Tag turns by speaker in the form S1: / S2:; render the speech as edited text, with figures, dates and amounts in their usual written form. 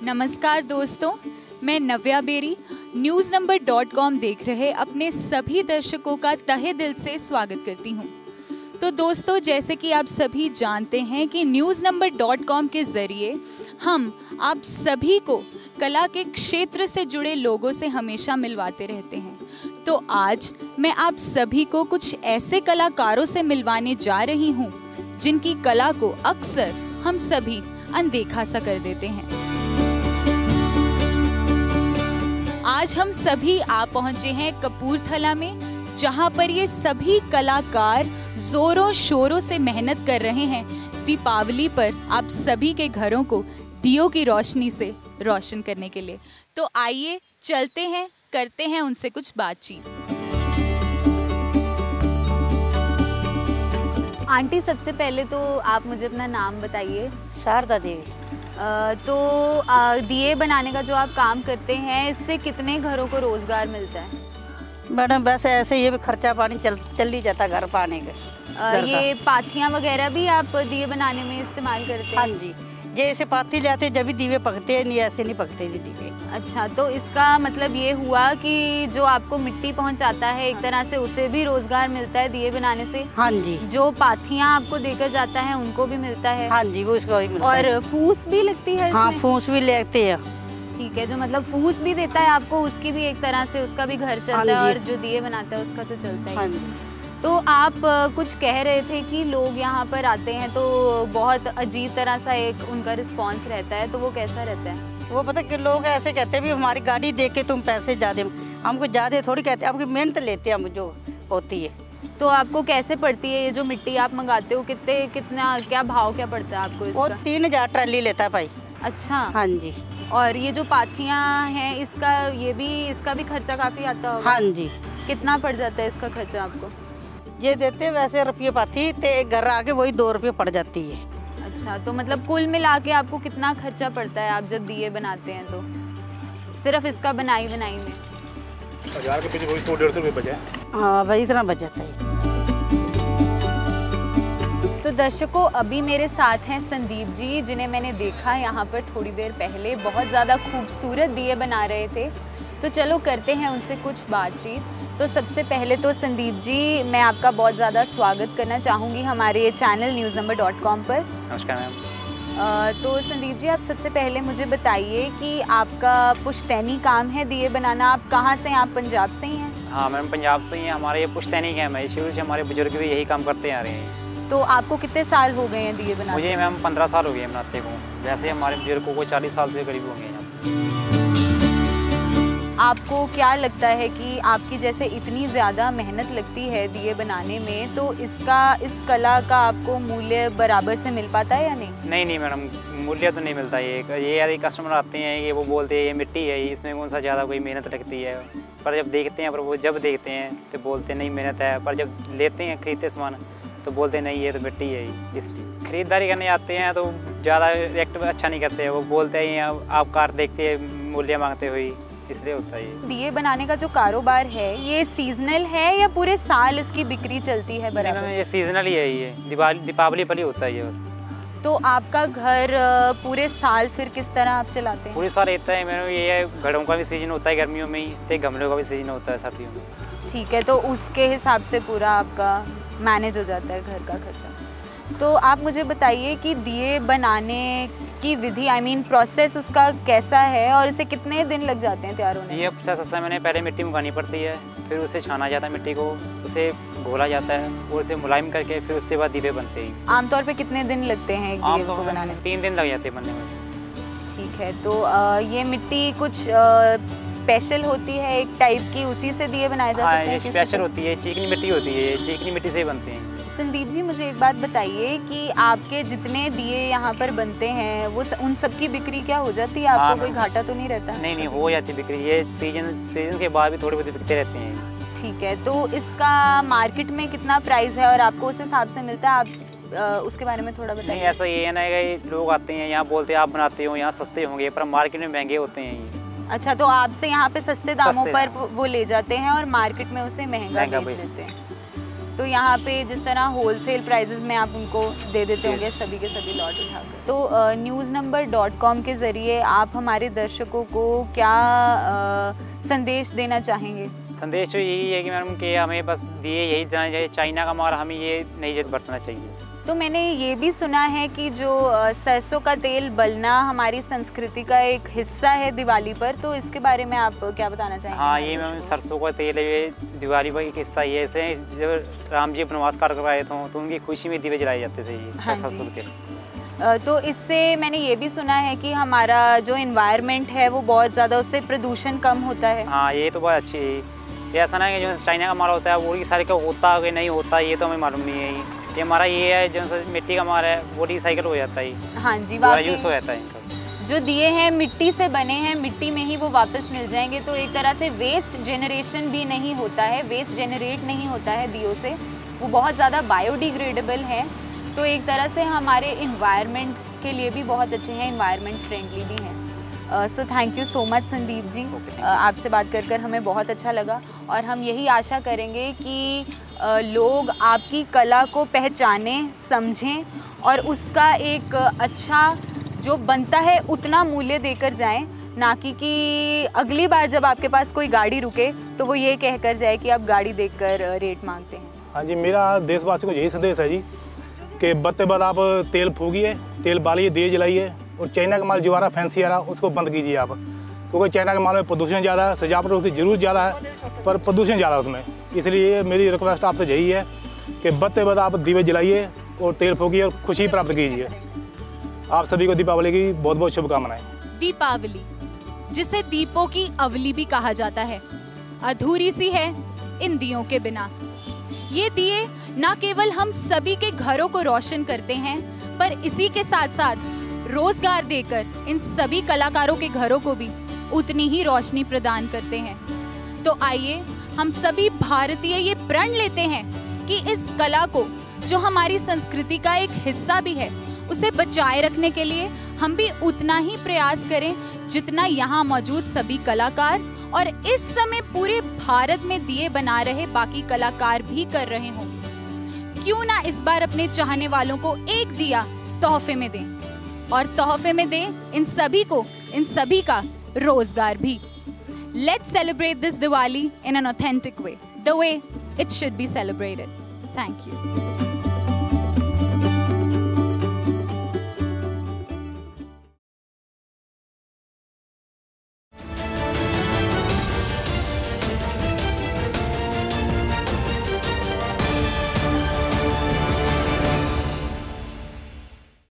S1: नमस्कार दोस्तों, मैं नव्या बेरी न्यूज़नंबर.com देख रहे अपने सभी दर्शकों का तहे दिल से स्वागत करती हूँ। तो दोस्तों, जैसे कि आप सभी जानते हैं कि न्यूज़नंबर.com के ज़रिए हम आप सभी को कला के क्षेत्र से जुड़े लोगों से हमेशा मिलवाते रहते हैं। तो आज मैं आप सभी को कुछ ऐसे कलाकारों से मिलवाने जा रही हूँ जिनकी कला को अक्सर हम सभी अनदेखा सा कर देते हैं। आज हम सभी आ पहुंचे हैं कपूरथला में, जहां पर ये सभी कलाकार जोरों शोरों से मेहनत कर रहे हैं दीपावली पर आप सभी के घरों को दियों की रोशनी से रोशन करने के लिए। तो आइए चलते हैं, करते हैं उनसे कुछ बातचीत। आंटी, सबसे पहले तो आप मुझे अपना नाम बताइए।
S2: शारदा देवी।
S1: तो दिए बनाने का जो आप काम करते हैं, इससे कितने घरों को रोजगार मिलता है?
S2: मैडम वैसे ऐसे ये भी खर्चा पानी चल ही जाता घर पाने का।
S1: ये पाथियाँ वगैरह भी आप दिए बनाने में इस्तेमाल करते हैं?
S2: हाँ जी, जैसे पाथी जाते जब भी दीवे पकते हैं, नहीं ऐसे नहीं पकते जी दीवे।
S1: अच्छा, तो इसका मतलब ये हुआ कि जो आपको मिट्टी पहुंचाता है एक तरह से उसे भी रोजगार मिलता है दिए बनाने से?
S2: हाँ जी।
S1: जो पाथियाँ आपको देकर जाता है उनको भी मिलता है?
S2: हाँ जी, वो इसको भी मिलता
S1: और
S2: है।
S1: फूस भी लगती है?
S2: हाँ, फूस भी लेते हैं।
S1: ठीक है, जो मतलब फूस भी देता है आपको, उसकी भी एक तरह से उसका भी घर चलता है और जो दिए बनाता है उसका तो चलता है।
S2: हाँ जी।
S1: तो आप कुछ कह रहे थे कि लोग यहाँ पर आते हैं तो बहुत अजीब तरह सा एक उनका रिस्पांस रहता है, तो वो कैसा रहता है?
S2: वो पता कि लोग ऐसे कहते हैं भी हमारी गाड़ी देख के तुम पैसे ज़्यादा, हमको ज़्यादा थोड़ी कहते, आपकी मेहनत लेते हैं हम जो होती है।
S1: तो आपको कैसे पड़ती है ये जो मिट्टी आप मंगाते हो? कितना क्या भाव क्या पड़ता है आपको इसका?
S2: वो 3000 ट्राली लेता है भाई।
S1: अच्छा।
S2: हाँ जी।
S1: और ये जो पाथियाँ हैं इसका भी खर्चा काफ़ी आता होगा?
S2: हाँ जी।
S1: कितना पड़ जाता है इसका खर्चा आपको?
S2: ये देते वैसे रुपये पाथी तो एक घर आके वही 2 रुपये पड़ जाती है।
S1: अच्छा, तो मतलब कुल मिला के आपको कितना खर्चा पड़ता है आप जब दिए बनाते हैं तो? सिर्फ इसका बनाई में
S3: 1000 के पीछे 100-150 रुपये बचे।
S2: हाँ भाई, इतना बच जाता है।
S1: तो दर्शकों, अभी मेरे साथ हैं संदीप जी, जिन्हें मैंने देखा यहाँ पर थोड़ी देर पहले बहुत ज़्यादा खूबसूरत दिए बना रहे थे। तो चलो करते हैं उनसे कुछ बातचीत। तो सबसे पहले तो संदीप जी, मैं आपका बहुत ज़्यादा स्वागत करना चाहूँगी हमारे ये चैनल न्यूज़नंबर.com पर।
S3: नमस्कार मैम।
S1: तो संदीप जी, आप सबसे पहले मुझे बताइए कि आपका पुश्तैनी काम है दिए बनाना। आप कहाँ से हैं? आप पंजाब से ही हैं?
S3: हाँ मैम, पंजाब से ही है। हमारे ये पुश्तैनी काम है, शुरू से हमारे बुजुर्ग भी यही काम करते आ रहे हैं।
S1: तो आपको कितने साल हो गए हैं दिए बनाने?
S3: मुझे मैम 15 साल हो गए बनाते को। वैसे हमारे बुजुर्गों को 40 साल से करीब हो गए हैं।
S1: आपको क्या लगता है कि आपकी जैसे इतनी ज़्यादा मेहनत लगती है दिए बनाने में, तो इस कला का आपको मूल्य बराबर से मिल पाता है या नहीं?
S3: नहीं मैडम, मूल्य तो नहीं मिलता। ये यार कस्टमर आते हैं, ये वो बोलते हैं ये मिट्टी है, इसमें कौन सा ज़्यादा कोई मेहनत लगती है। पर जब देखते हैं तो बोलते हैं नहीं मेहनत है, पर जब लेते हैं खरीदते सामान तो बोलते हैं नहीं ये तो मिट्टी है। इसकी खरीदारी करने आते हैं तो ज़्यादा रिएक्ट अच्छा नहीं करते हैं। वो बोलते हैं आप कार देखते हैं मूल्य मांगते हुए, इसलिए होता है।
S1: दिए बनाने का जो कारोबार है ये सीजनल है या पूरे साल इसकी बिक्री चलती है बराबर?
S3: ये सीजनल ही है, ये दीपावली पर ही होता है ये बस।
S1: तो आपका घर पूरे साल फिर किस तरह आप चलाते हैं?
S3: पूरे साल रहता है मेरा। ये घरों का भी सीजन होता है गर्मियों में ही, तो गमलों का भी सीजन होता है सर्दियों में। ठीक
S1: है, तो उसके हिसाब से पूरा आपका मैनेज हो जाता है घर का खर्चा। तो आप मुझे बताइए कि दिए बनाने की विधि प्रोसेस उसका कैसा है और इसे कितने दिन लग जाते हैं तैयार होने?
S3: ये 6-7 महीने पहले मिट्टी मंगानी पड़ती है, फिर उसे छाना जाता है मिट्टी को, उसे घोला जाता है और उसे मुलायम करके फिर उसके बाद दीवे बनते हैं।
S1: आमतौर पे कितने दिन लगते हैं एक दिए को बनाने में?
S3: 3 दिन लग जाते हैं बनने में।
S1: ठीक है, तो ये मिट्टी कुछ स्पेशल होती है एक टाइप की, उसी से दिए बनाए जा सकते हैं?
S3: ये स्पेशल होती है, चीकनी मिट्टी होती है, चीकनी मिट्टी से ही बनते हैं।
S1: संदीप जी, मुझे एक बात बताइए कि आपके जितने दिए यहाँ पर बनते हैं वो उन सब की बिक्री क्या हो जाती है? आपको कोई घाटा तो नहीं रहता?
S3: नहीं हो जाती बिक्री। ये सीजन के बाद भी थोड़ी बहुत बिकते रहते हैं।
S1: ठीक है, तो इसका मार्केट में कितना प्राइस है और आपको उस हिसाब से मिलता है? आप उसके बारे में थोड़ा बताइए।
S3: नहीं, ऐसा ये है ना कि लोग आते हैं यहाँ बोलते हैं आप बनाते हो, यहाँ सस्ते होंगे, पर मार्केट में महंगे होते हैं ये।
S1: अच्छा, तो आपसे यहाँ पे सस्ते दामों पर वो ले जाते हैं और मार्केट में उसे महंगा बेच देते हैं। तो यहाँ पे जिस तरह होलसेल प्राइजेस में आप उनको दे देते होंगे सभी के सभी लॉट उठाकर। तो newsnumber.com के ज़रिए आप हमारे दर्शकों को क्या संदेश देना चाहेंगे?
S3: संदेश तो यही है कि मैडम कि हमें बस दिए यही जाना चाहिए, चाइना का माल हमें ये नहीं बरतना चाहिए।
S1: तो मैंने ये भी सुना है कि जो सरसों का तेल बलना हमारी संस्कृति का एक हिस्सा है दिवाली पर, तो इसके बारे में आप क्या बताना चाहेंगे?
S3: हाँ, ये मैम सरसों का तेल है, ये दिवाली पर एक हिस्सा ही है। ऐसे जब राम जी वनवास काट कर आए थे तो उनकी खुशी में दिए जलाए जाते थे, ये
S1: हाँ
S3: सरसों के
S1: तेल। तो इससे मैंने ये भी सुना है कि हमारा जो इन्वायरमेंट है वो बहुत ज़्यादा, उससे प्रदूषण कम होता है।
S3: हाँ, ये तो बहुत अच्छी है। ये ऐसा ना है कि जो चाइना का माल होता है वो सारे का होता है नहीं होता, ये तो हमें मालूम नहीं है। ये हमारा ये है जो मिट्टी का माल है वो रिसाइकिल हो जाता है।
S1: हाँ जी,
S3: यूज़ हो जाता है इनका।
S1: जो दिए हैं मिट्टी से बने हैं, मिट्टी में ही वो वापस मिल जाएंगे, तो एक तरह से वेस्ट जनरेशन भी नहीं होता है, वेस्ट जनरेट नहीं होता है दियों से। वो बहुत ज़्यादा बायोडिग्रेडेबल है, तो एक तरह से हमारे इन्वायरमेंट के लिए भी बहुत अच्छे हैं, इन्वायरमेंट फ्रेंडली भी हैं। So thank you so much Sandeep ji, आपसे बात कर हमें बहुत अच्छा लगा और हम यही आशा करेंगे कि लोग आपकी कला को पहचानें, समझें और उसका एक अच्छा जो बनता है उतना मूल्य देकर जाएं, ना कि अगली बार जब आपके पास कोई गाड़ी रुके तो वो ये कहकर जाए कि आप गाड़ी देखकर रेट मांगते हैं।
S4: हाँ जी, मेरा देशवासियों को यही संदेश है जी कि बत्ते बाद आप तेल फूकिए, तेल बालिए, दिए जलाइए और चाइना का माल जो आ रहा फैंसी आ रहा उसको बंद कीजिए आप, क्योंकि चाइना के माल में प्रदूषण ज़्यादा है, सजावट उसकी जरूर ज़्यादा है पर प्रदूषण ज़्यादा उसमें। इसलिए मेरी रिक्वेस्ट आपसे यही है कि बत्ते बाद आप दीवे जलाइए और तेल फूकिए और खुशी प्राप्त कीजिए। आप सभी को दीपावली की बहुत बहुत शुभकामनाएं।
S1: दीपावली, जिसे दीपों की अवली भी कहा जाता है, अधूरी सी है इन दियों के बिना। ये दिए न केवल हम सभी के घरों को रोशन करते हैं, पर इसी के साथ साथ रोजगार देकर इन सभी कलाकारों के घरों को भी उतनी ही रोशनी प्रदान करते हैं। तो आइए हम सभी भारतीय ये प्रण लेते हैं कि इस कला को, जो हमारी संस्कृति का एक हिस्सा भी है, उसे बचाए रखने के लिए हम भी उतना ही प्रयास करें जितना यहाँ मौजूद सभी कलाकार और इस समय पूरे भारत में दिए बना रहे बाकी कलाकार भी कर रहे होंगे। क्यों ना इस बार अपने चाहने वालों को एक दिया तोहफे में दें और तोहफे में दें इन सभी को, इन सभी का रोजगार भी। Let's celebrate this Diwali in an authentic way, the way it should be celebrated. Thank you.